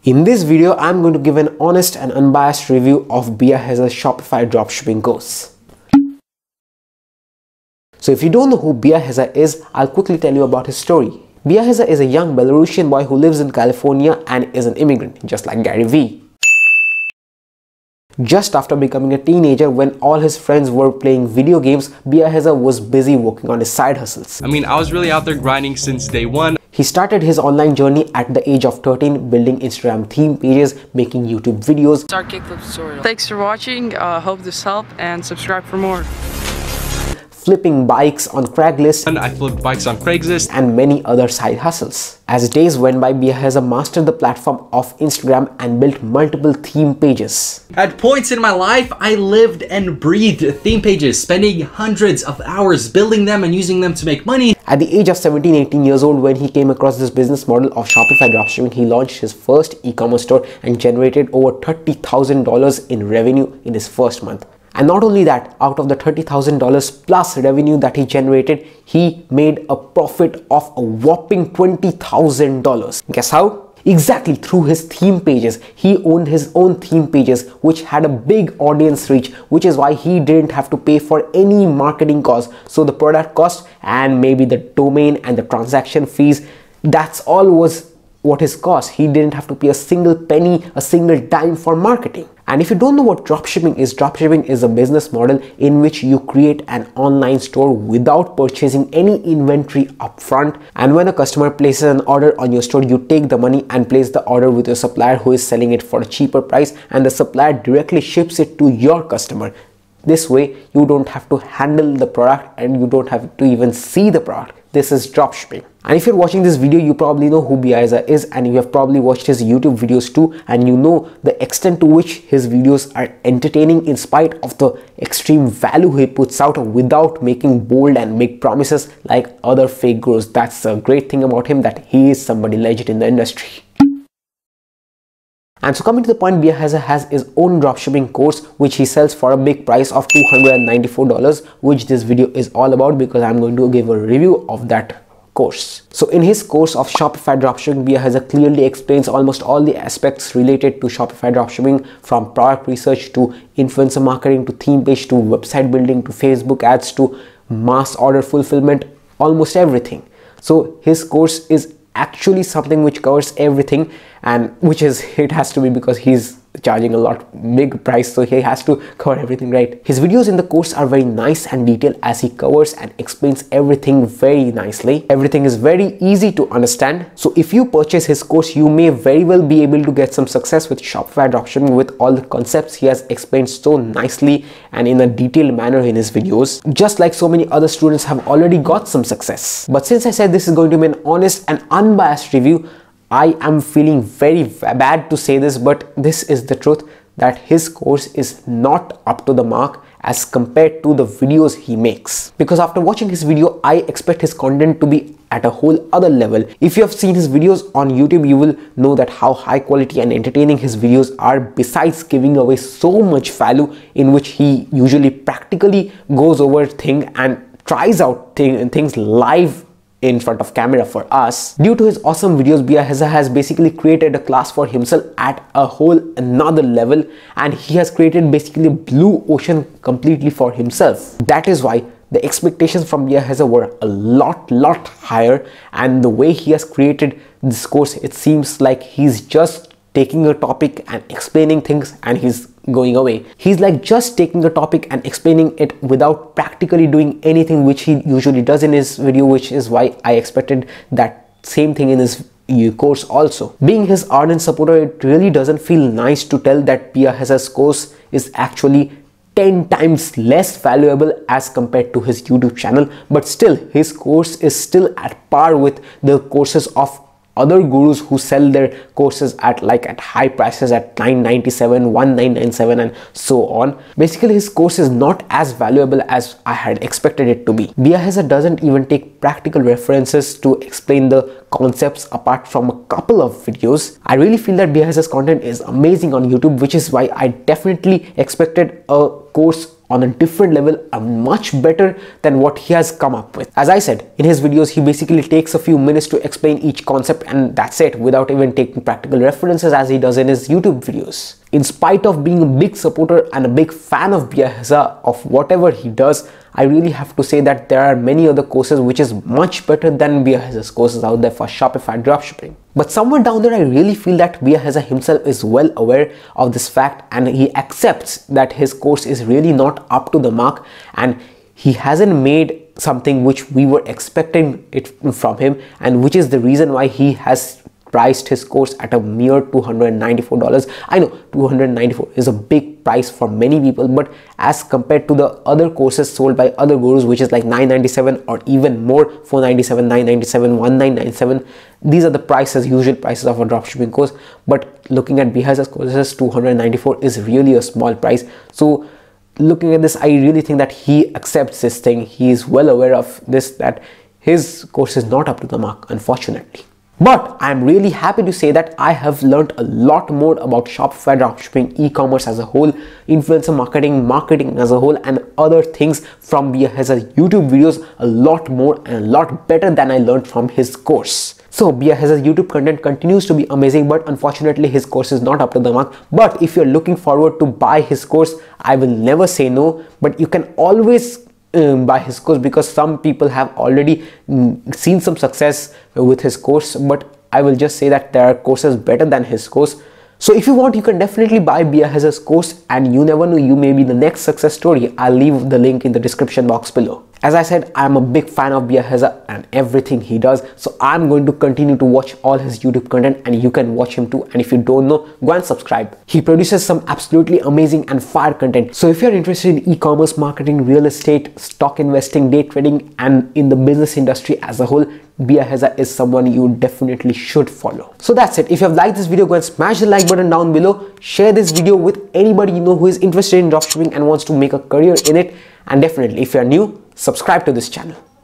In this video, I'm going to give an honest and unbiased review of Biaheza Shopify Dropshipping Course. So if you don't know who Biaheza is, I'll quickly tell you about his story. Biaheza is a young Belarusian boy who lives in California and is an immigrant, just like Gary Vee. Just after becoming a teenager, when all his friends were playing video games, Biaheza was busy working on his side hustles. I was really out there grinding since day one. He started his online journey at the age of 13, building Instagram theme pages, making YouTube videos. Start kickflip tutorial. Thanks for watching. Hope this helped and subscribe for more. Flipping bikes on Craigslist, And I flipped bikes on Craigslist, and many other side hustles. As days went by, Biaheza mastered the platform of Instagram and built multiple theme pages. At points in my life, I lived and breathed theme pages, spending hundreds of hours building them and using them to make money. At the age of 17-18 years old, when he came across this business model of Shopify Dropshipping, he launched his first e-commerce store and generated over $30,000 in revenue in his first month. And not only that, out of the $30,000 plus revenue that he generated, he made a profit of a whopping $20,000. Guess how? Exactly through his theme pages. He owned his own theme pages, which had a big audience reach, which is why he didn't have to pay for any marketing costs. So the product cost and maybe the domain and the transaction fees, that's all was what his cost. He didn't have to pay a single penny, a single dime for marketing. And if you don't know what dropshipping is a business model in which you create an online store without purchasing any inventory upfront. And when a customer places an order on your store, you take the money and place the order with your supplier who is selling it for a cheaper price, and the supplier directly ships it to your customer. This way, you don't have to handle the product and you don't have to even see the product. This is dropshipping. And if you're watching this video, you probably know who Biaheza is, and you have probably watched his YouTube videos too, and you know the extent to which his videos are entertaining in spite of the extreme value he puts out without making bold and big promises like other fake gurus. That's a great thing about him, that he is somebody legit in the industry. And so coming to the point, Biaheza has his own dropshipping course which he sells for a big price of $294, which this video is all about because I'm going to give a review of that course. So in his course of Shopify Dropshipping, Biaheza clearly explains almost all the aspects related to Shopify Dropshipping, from product research to influencer marketing to theme page to website building to Facebook ads to mass order fulfillment, almost everything. So his course is actually something which covers everything, and which is, it has to be because he's charging a lot big price, so he has to cover everything, right? His videos in the course are very nice and detailed as he covers and explains everything very nicely. Everything is very easy to understand. So if you purchase his course, you may very well be able to get some success with Shopify Dropshipping with all the concepts he has explained so nicely and in a detailed manner in his videos, just like so many other students have already got some success. But since I said this is going to be an honest and unbiased review, I am feeling very bad to say this, but this is the truth, that his course is not up to the mark as compared to the videos he makes. Because after watching his video, I expect his content to be at a whole other level. If you have seen his videos on YouTube, you will know that how high quality and entertaining his videos are, besides giving away so much value in which he usually practically goes over things and tries out things live in front of camera for us. Due to his awesome videos, Biaheza has basically created a class for himself at a whole another level, and he has created basically a blue ocean completely for himself. That is why the expectations from Biaheza were a lot higher, and the way he has created this course, it seems like he's just taking a topic and explaining things and he's going away. He's like just taking a topic and explaining it without practically doing anything, which he usually does in his video, which is why I expected that same thing in his course also. Being his ardent supporter, it really doesn't feel nice to tell that Biaheza's course is actually 10 times less valuable as compared to his YouTube channel, but still his course is still at par with the courses of other gurus who sell their courses at high prices at $997, $1997 and so on. Basically his course is not as valuable as I had expected it to be. Biaheza doesn't even take practical references to explain the concepts apart from a couple of videos. I really feel that Biaheza's content is amazing on YouTube, which is why I definitely expected a course on a different level, much better than what he has come up with. As I said, in his videos, he basically takes a few minutes to explain each concept and that's it, without even taking practical references as he does in his YouTube videos. In spite of being a big supporter and a big fan of Biaheza, of whatever he does, I really have to say that there are many other courses which is much better than Biaheza's courses out there for Shopify dropshipping. But somewhere down there, I really feel that Biaheza himself is well aware of this fact and he accepts that his course is really not up to the mark and he hasn't made something which we were expecting it from him, and which is the reason why he has priced his course at a mere $294. I know $294 is a big price for many people, but as compared to the other courses sold by other gurus, which is like $997 or even more, $497, $997, $1997, these are the prices, usual prices of a dropshipping course. But looking at Biaheza's courses, $294 is really a small price. So looking at this, I really think that he accepts this thing. He is well aware of this, that his course is not up to the mark, unfortunately. But I'm really happy to say that I have learned a lot more about Shopify dropshipping, e-commerce as a whole, influencer marketing as a whole, and other things from Biaheza's YouTube videos, a lot more and a lot better than I learned from his course. So Biaheza's YouTube content continues to be amazing, but unfortunately his course is not up to the mark. But if you're looking forward to buy his course, I will never say no, but you can always buy his course, because some people have already seen some success with his course. But I will just say that there are courses better than his course. So if you want, you can definitely buy Biaheza's course, and you never know, you may be the next success story. I'll leave the link in the description box below. As I said, I'm a big fan of Biaheza and everything he does, so I'm going to continue to watch all his YouTube content, and you can watch him too. And if you don't know, go and subscribe. He produces some absolutely amazing and fire content. So if you're interested in e-commerce marketing, real estate, stock investing, day trading, and in the business industry as a whole, Biaheza is someone you definitely should follow. So that's it. If you have liked this video, go and smash the like button down below. Share this video with anybody you know who is interested in dropshipping and wants to make a career in it. And definitely, if you're new, subscribe to this channel.